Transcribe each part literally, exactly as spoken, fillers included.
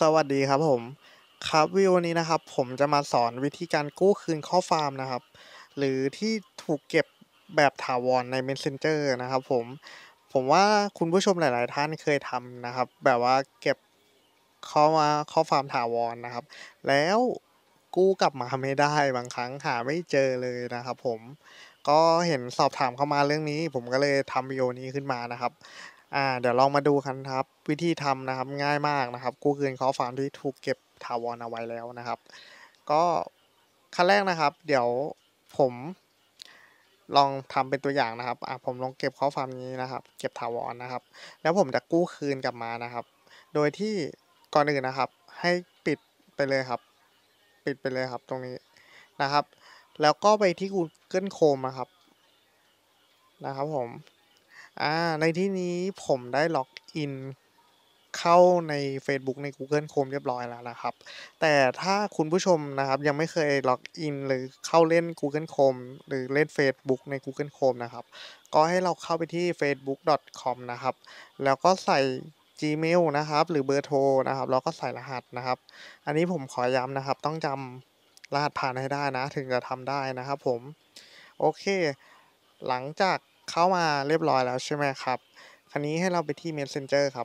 สวัสดีครับผมครับวิดีโอนี้นะครับผมจะมาสอนวิธีการกู้คืนข้อความนะครับหรือที่ถูกเก็บแบบถาวรใน Messenger นะครับผมผมว่าคุณผู้ชมหลายๆท่านเคยทำนะครับแบบว่าเก็บข้อมาข้อความถาวรนะครับแล้วกู้กลับมาไม่ได้บางครั้งหาไม่เจอเลยนะครับผมก็เห็นสอบถามเข้ามาเรื่องนี้ผมก็เลยทำวิดีโอนี้ขึ้นมานะครับ อ่าเดี๋ยวลองมาดูกันครับวิธีทำนะครับง่ายมากนะครับกู้คืนข้อความที่ถูกเก็บถาวรเอาไว้แล้วนะครับก็ขั้นแรกนะครับเดี๋ยวผมลองทำเป็นตัวอย่างนะครับอ่าผมลองเก็บข้อความนี้นะครับเก็บถาวรนะครับแล้วผมจะกู้คืนกลับมานะครับโดยที่ก่อนอื่นนะครับให้ปิดไปเลยครับปิดไปเลยครับตรงนี้นะครับแล้วก็ไปที่ Google Chrome นะครับนะครับผม อาในที่นี้ผมได้ล็อกอินเข้าในเฟซบุ๊กใน Google Chrome เรียบร้อยแล้วนะครับแต่ถ้าคุณผู้ชมนะครับยังไม่เคยล็อกอินหรือเข้าเล่น Google Chrome หรือเล่นเฟซบุ๊กใน Google Chrome นะครับก็ให้เราเข้าไปที่ เฟซบุ๊ก ดอท คอม นะครับแล้วก็ใส่ Gmail นะครับหรือเบอร์โทรนะครับแล้วก็ใส่รหัสนะครับอันนี้ผมขอย้ำนะครับต้องจำรหัสผ่านให้ได้นะถึงจะทำได้นะครับผมโอเคหลังจากเข้ามาเรียบร้อยแล้วใช่ไหมครับ คราวนี้ให้เราไปที่ Messenger ครับ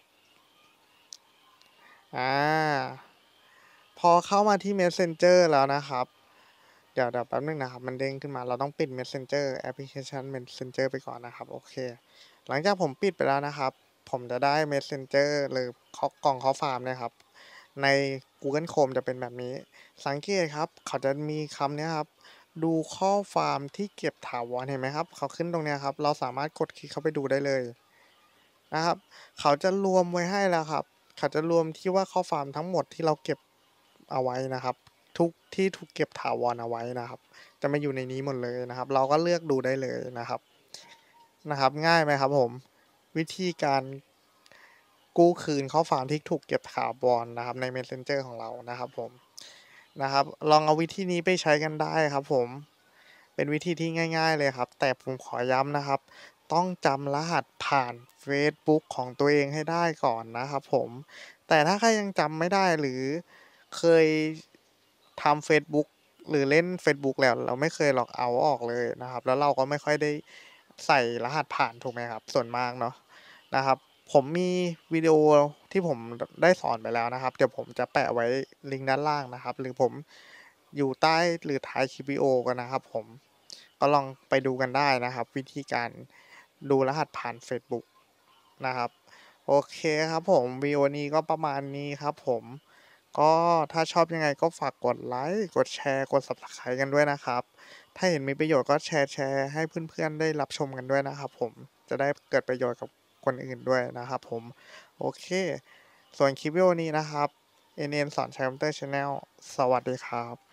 อาพอเข้ามาที่ Messenger แล้วนะครับเดี๋ยวเดี๋ยวแป๊บหนึ่งนะครับมันเด้งขึ้นมาเราต้องปิด Messenger แอปพลิเคชัน Messenger ไปก่อนนะครับโอเคหลังจากผมปิดไปแล้วนะครับผมจะได้ Messenger หรือข้อกล่องข้อความเนี่ยครับใน Google Chrome จะเป็นแบบนี้สังเกตครับเขาจะมีคำเนี้ยครับดูข้อความที่เก็บถาวรเห็นไหมครับเขาขึ้นตรงเนี้ยครับเราสามารถกดคลิกเข้าไปดูได้เลย นะครับเขาจะรวมไว้ให้แล้วครับเขาจะรวมที่ว่าข้อความทั้งหมดที่เราเก็บเอาไว้นะครับทุกที่ถูกเก็บถาวรเอาไว้นะครับจะมาอยู่ในนี้หมดเลยนะครับเราก็เลือกดูได้เลยนะครับนะครับง่ายไหมครับผมวิธีการกู้คืนข้อความที่ถูกเก็บถาวรนะครับใน Messenger ของเรานะครับผมนะครับลองเอาวิธีนี้ไปใช้กันได้ครับผมเป็นวิธีที่ง่ายๆเลยครับแต่ผมขอย้ำนะครับ ต้องจำรหัสผ่านเฟซบุ๊กของตัวเองให้ได้ก่อนนะครับผมแต่ถ้าใครยังจำไม่ได้หรือเคยทำเฟซบุ๊กหรือเล่นเฟซบุ๊กแล้วเราไม่เคยล็อกเอาต์ออกเลยนะครับแล้วเราก็ไม่ค่อยได้ใส่รหัสผ่านถูกไหมครับส่วนมากเนาะนะครับผมมีวิดีโอที่ผมดได้สอนไปแล้วนะครับเดี๋ยวผมจะแปะไว้ลิงก์ด้านล่างนะครับหรือผมอยู่ใต้หรือท้ายคลิปวิดีโอก็นะครับผมก็ลองไปดูกันได้นะครับวิธีการ ดูรหัสผ่านเฟซบุ๊กนะครับโอเคครับผมวิดีโอนี้ก็ประมาณนี้ครับผมก็ถ้าชอบยังไงก็ฝากกดไลค์กดแชร์กด ซับสไครบ์ กันด้วยนะครับถ้าเห็นมีประโยชน์ก็แชร์แชร์ให้เพื่อนๆได้รับชมกันด้วยนะครับผมจะได้เกิดประโยชน์กับคนอื่นด้วยนะครับผมโอเคส่วนคลิปวิดีโอนี้นะครับ เอ็น เอ็น สอนใช้คอมพิวเตอร์ Channel สวัสดีครับ